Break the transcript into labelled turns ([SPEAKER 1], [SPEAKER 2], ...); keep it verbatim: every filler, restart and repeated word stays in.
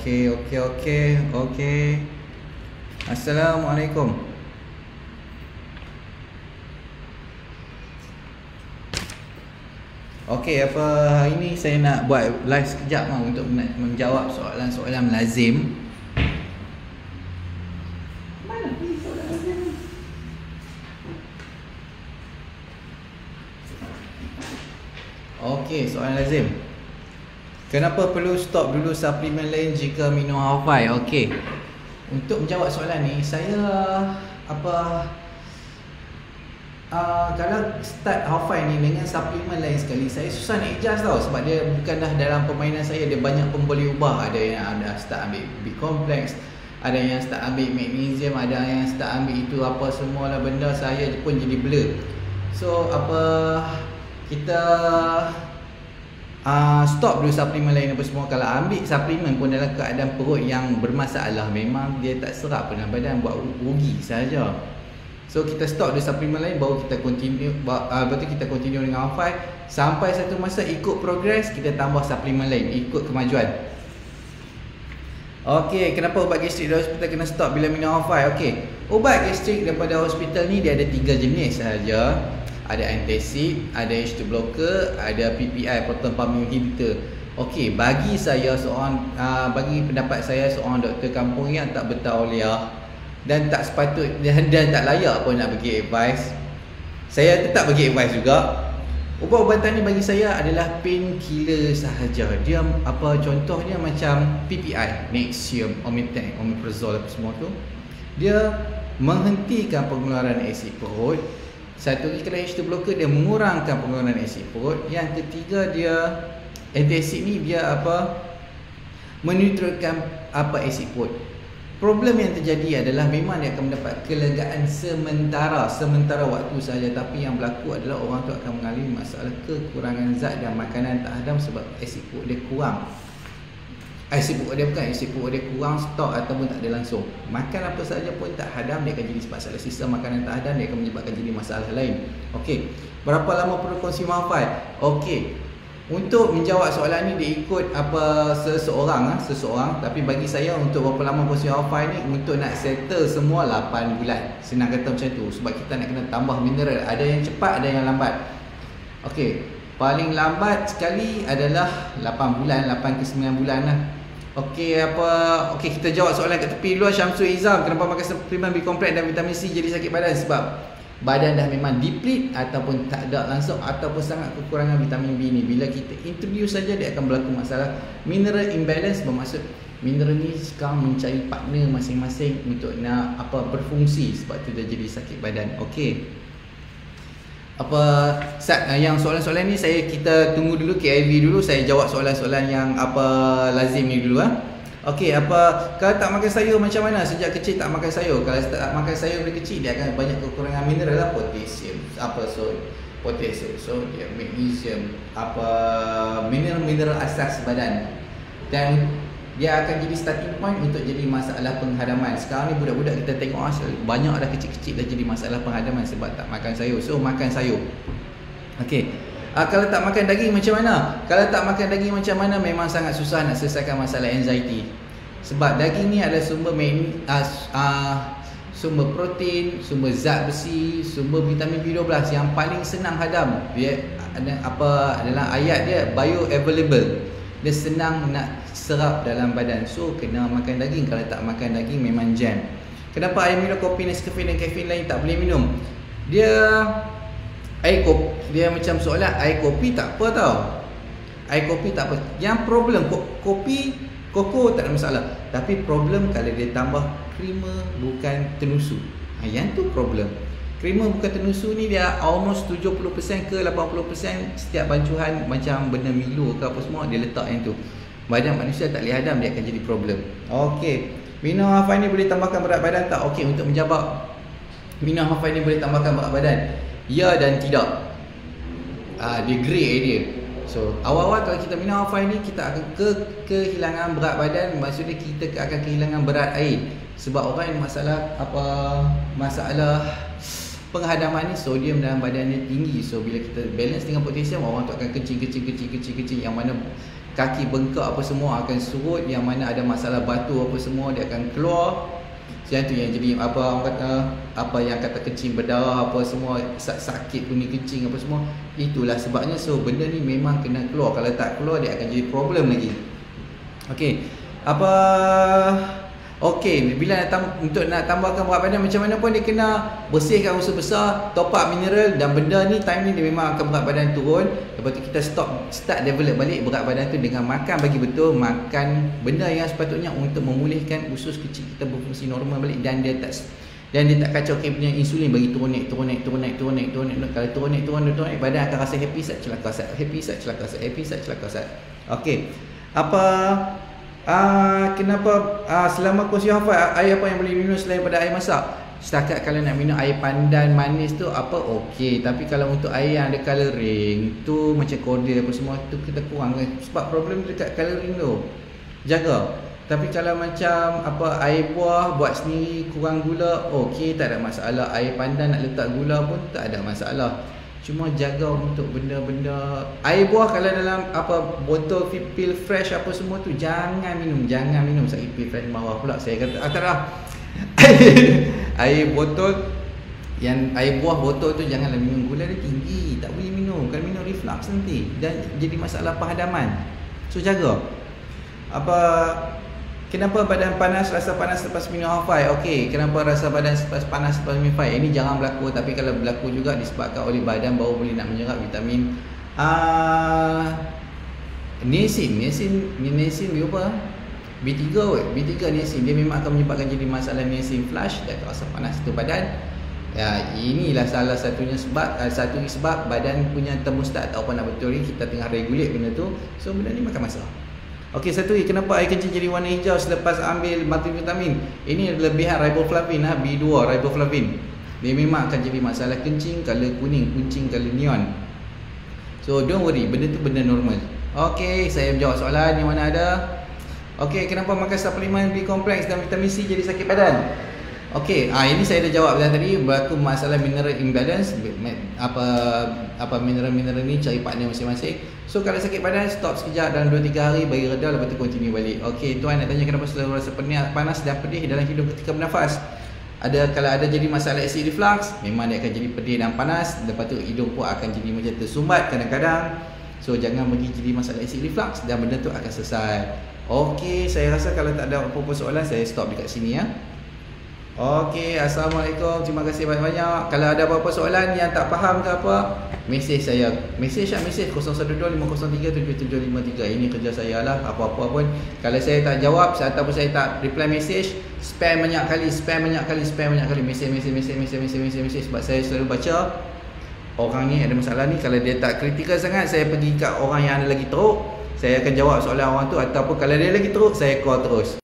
[SPEAKER 1] Okey, okey, okey, okey. Assalamualaikum. Okey, apa hari ni saya nak buat live sekejap lah untuk nak menjawab soalan-soalan lazim. Mana pergi soalan lazim ni? Okey, soalan lazim. Kenapa perlu stop dulu suplemen lain jika minum Hafai? Okey. Untuk menjawab soalan ni, saya apa uh, kalau start Hafai ni dengan suplemen lain sekali, saya susah nak adjust tau, sebab dia bukanlah dalam permainan saya. Dia banyak pun boleh ubah. Ada yang ada start ambil B-complex, ada yang start ambil magnesium, ada yang start ambil itu apa semualah benda, saya pun jadi blur. So apa kita Uh, stop dulu suplemen lain apa semua. Kalau ambil suplemen pun dalam keadaan perut yang bermasalah, memang dia tak serap dalam badan, buat rugi saja. So kita stop dulu suplemen lain, baru kita continue uh, betul kita continue dengan Hafai. Sampai satu masa ikut progress, kita tambah suplemen lain, ikut kemajuan. Okey, kenapa ubat gastrik dari hospital kena stop bila minum Hafai? Okey, ubat gastrik daripada hospital ni dia ada tiga jenis sahaja. Ada antacid, ada H two blocker, ada P P I, proton pump inhibitor. Okey, bagi saya seorang uh, bagi pendapat saya seorang doktor kampung yang tak bertauliah dan tak sepatut dan, dan tak layak pun nak bagi advice, saya tetap bagi advice juga. Ubat-ubatan ni bagi saya adalah painkiller sahaja. Dia apa contohnya macam P P I, Nexium, Omeprazole, Omeprazole apa semua tu. Dia menghentikan pengeluaran asid perut. Satu lagi, kalau H two blocker dia mengurangkan pengeluaran asid perut. Yang ketiga, dia antacid ni dia apa meneutralkan apa asid perut. Problem yang terjadi adalah memang dia akan mendapat kelegaan sementara sementara waktu sahaja, tapi yang berlaku adalah orang tu akan mengalami masalah kekurangan zat dan makanan tak hadam sebab asid perut dia kurang. Asid perut dia bukan asid perut dia kurang, stok ataupun tak ada langsung. Makan apa sahaja pun tak hadam, dia akan jadi masalah sistem makanan tak hadam, dia akan menyebabkan jadi masalah lain. Okey, berapa lama perlu konsum Hafai? Okey, untuk menjawab soalan ni dia ikut apa seseorang ah, seseorang, tapi bagi saya untuk berapa lama konsum Hafai ni, untuk nak settle semua lapan bulan. Senang kata macam tu, sebab kita nak kena tambah mineral. Ada yang cepat, ada yang lambat. Okey, paling lambat sekali adalah lapan bulan, lapan ke sembilan bulan lah. Okey, apa okey kita jawab soalan kat tepi dulu. Syamsul Izam, kenapa makan suplemen B-complex dan vitamin C jadi sakit badan? Sebab badan dah memang deplete ataupun tak ada langsung ataupun sangat kekurangan vitamin B ni. Bila kita introduce saja, dia akan berlaku masalah mineral imbalance. Bermaksud mineral ni sekarang mencari partner masing-masing untuk nak apa berfungsi, sebab tu dia jadi sakit badan. Okey, apa yang soalan-soalan ni saya kita tunggu dulu K I V dulu, saya jawab soalan-soalan yang apa lazim ni dulu ah. Okey, apa kalau tak makan sayur macam mana? Sejak kecil tak makan sayur. Kalau tak makan sayur dari kecil, dia akan banyak kekurangan mineral lah, potasium, apa so potasium, sodium, magnesium, apa mineral-mineral asas badan. Dan dia akan jadi starting point untuk jadi masalah penghadaman. Sekarang ni budak-budak kita tengok ah, banyak dah kecil-kecil dah jadi masalah penghadaman sebab tak makan sayur. So makan sayur. Okey. Ah, kalau tak makan daging macam mana? Kalau tak makan daging macam mana, memang sangat susah nak selesaikan masalah anxiety. Sebab daging ni adalah sumber main, ah, ah, sumber protein, sumber zat besi, sumber vitamin B dua belas yang paling senang hadam. Dia ada apa dalam ayat dia bioavailable. Dia senang nak serap dalam badan. So kena makan daging. Kalau tak makan daging memang jam. Kenapa air minum kopi, Nescafe dan kafein lain tak boleh minum? Dia air kopi, dia macam soalan air kopi tak apa tau. Air kopi tak apa. Yang problem kopi, koko tak ada masalah. Tapi problem kalau dia tambah creamer bukan tenusu. Ha, yang tu problem. Creamer bukan tenusu ni dia almost tujuh puluh peratus ke lapan puluh peratus setiap bancuhan macam benda Milo ke apa semua dia letak yang tu. Badan manusia tak boleh hadam, dia akan jadi problem. Okey, minum Hafai ni boleh tambahkan berat badan tak? Okey, untuk menjawab minum Hafai ni boleh tambahkan berat badan, ya dan tidak. Ah, dia grey area. So awal-awal kalau kita minum Hafai ni, kita akan ke kehilangan berat badan. Maksudnya kita akan kehilangan berat air. Sebab orang yang masalah apa masalah penghadaman ni, sodium dalam badan dia tinggi. So bila kita balance dengan potasium, orang tu akan kecing kecing kecing kecing kecing yang mana kaki bengkak apa semua akan surut, yang mana ada masalah batu apa semua dia akan keluar. Yang tu yang jadi apa orang kata, apa yang kata kencing berdarah apa semua, sakit kuning kencing apa semua, itulah sebabnya. So benda ni memang kena keluar, kalau tak keluar dia akan jadi problem lagi. Okey, apa okey, bila nak tam, untuk nak tambahkan berat badan macam mana pun dia kena bersihkan usus besar, top up mineral, dan benda ni time ni dia memang akan berat badan turun. Lepas tu kita stop start develop balik berat badan tu dengan makan bagi betul, makan benda yang sepatutnya untuk memulihkan usus kecil kita berfungsi normal balik, dan dia tak dan dia tak kacau okay, punya insulin bagi turun naik turun naik turun naik turun naik turun naik. Kalau turun naik turun naik turun naik, badan akan rasa happy sat celaka sat happy sat celaka sat happy sat celaka sat. Okey. Apa Ah, kenapa ah, selama kursi hafal air apa yang boleh minum selain pada air masak? Setakat kalau nak minum air pandan manis tu apa okey, tapi kalau untuk air yang ada colouring tu macam kordial apa semua tu kita kurang, sebab problem dekat colouring tu. Jaga. Tapi kalau macam apa air buah buat sendiri kurang gula, okey, tak ada masalah. Air pandan nak letak gula pun tak ada masalah. Cuma jaga untuk benda-benda air buah kalau dalam apa botol pil fresh apa semua tu jangan minum, jangan minum. Saya pil fresh bawah pula saya kata ah, tak dah. Air botol yang air buah botol tu janganlah minum, gula dia tinggi, tak boleh minum. Kalau minum reflux nanti dan jadi masalah penghadaman. So jaga. Apa kenapa badan panas, rasa panas lepas minum Hafai? Okey, kenapa rasa badan lepas panas lepas minum Hafai? Ini jarang berlaku, tapi kalau berlaku juga disebabkan oleh badan baru boleh nak menyerap vitamin uh, niacin. Niacin, niacin dia apa? B tiga kot. B tiga niacin dia memang akan menyebabkan jadi masalah niacin flush dan rasa panas tu badan. Ya, inilah salah satunya sebab uh, satu sebab badan punya termostat atau apa nak betul ni kita tengah regulate benda tu. So benda ni makan masa. Okey, satu lagi, kenapa air kencing jadi warna hijau selepas ambil multivitamin? Ini lebihan riboflavin ha, B dua riboflavin. Dia memang akan jadi masalah kencing, color kuning, kuncing color neon. So don't worry, benda tu benda normal. Okey, saya menjawab soalan yang mana ada. Okey, kenapa makan suplemen B kompleks dan vitamin C jadi sakit badan? Okey, ah ini saya dah jawab dah tadi, berlaku masalah mineral imbalance, apa apa mineral-mineral ni cari partner masing-masing. So kalau sakit badan stop sekejap dalam dua tiga hari bagi reda, lepas tu continue balik. Okey, tuan nak tanya kenapa selalu rasa pening, panas dan pedih dalam hidung ketika bernafas? Ada kalau ada jadi masalah acid reflux, memang dia akan jadi pedih dan panas, lepas tu hidung pun akan jadi macam tersumbat kadang-kadang. So jangan bagi jadi masalah acid reflux dan benda tu akan selesai. Okey, saya rasa kalau tak ada apa-apa soalan saya stop dekat sini ya. Okey, assalamualaikum. Terima kasih banyak-banyak. Kalau ada apa-apa soalan yang tak faham ke apa, mesej saya. Mesej ah mesej kosong satu dua lima kosong tiga tujuh tujuh lima tiga. Ini kerja saya lah. Apa-apa pun kalau saya tak jawab ataupun saya tak reply mesej, spam banyak kali, spam banyak kali, spam banyak kali mesej mesej mesej mesej mesej mesej mesej sebab saya selalu baca orang ni ada masalah ni. Kalau dia tak kritikal sangat, saya pergi kat orang yang ada lagi teruk, saya akan jawab soalan orang tu, ataupun kalau dia lagi teruk, saya call terus.